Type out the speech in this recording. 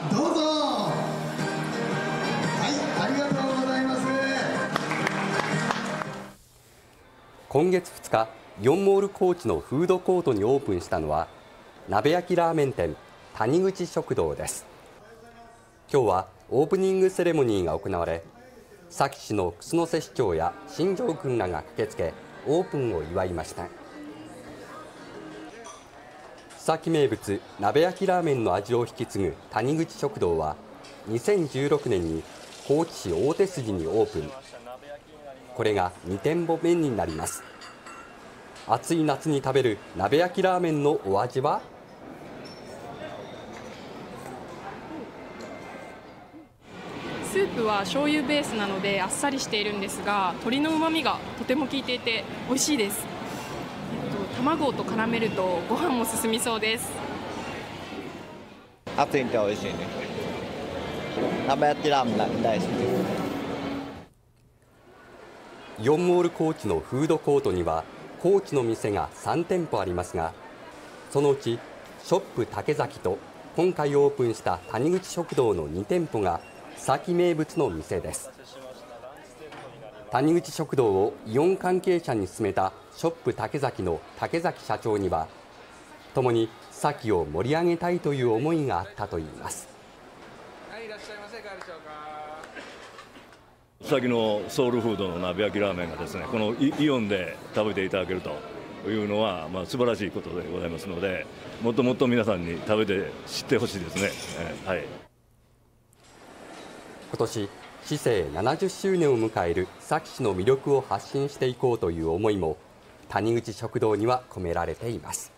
どうぞ。はい、ありがとうございます。 今月2日、イオンモール高知のフードコートにオープンしたのは鍋焼きラーメン店谷口食堂です。今日はオープニングセレモニーが行われ、佐喜市の楠瀬市長や新庄君らが駆けつけオープンを祝いました。佐喜名物鍋焼きラーメンの味を引き継ぐ谷口食堂は2016年に高知市大手筋にオープン。これが2店舗目になります。暑い夏に食べる鍋焼きラーメンのお味は？ スープは醤油ベースなのであっさりしているんですが、鶏の旨味がとても効いていて美味しいです。卵と絡めるとご飯も進みそうです。 暑いんで美味しいね。鍋焼きラーメン大好きです。 イオンモール高知のフードコートには高知の店が3店舗ありますが、そのうちショップ竹崎と今回オープンした谷口食堂の2店舗が佐喜名物の店です。谷口食堂をイオン関係者に勧めたショップ竹崎の竹崎社長には、共に佐喜を盛り上げたいという思いがあったといいます。 はい、いらっしゃいませ。いかがでしょうか。 佐喜のソウルフードの鍋焼きラーメンがですね、このイオンで食べていただけるというのは、素晴らしいことでございますので、もっともっと皆さんに食べて知ってほしいですね。はい。 今年市政70周年を迎える佐喜市の魅力を発信していこうという思いも谷口食堂には込められています。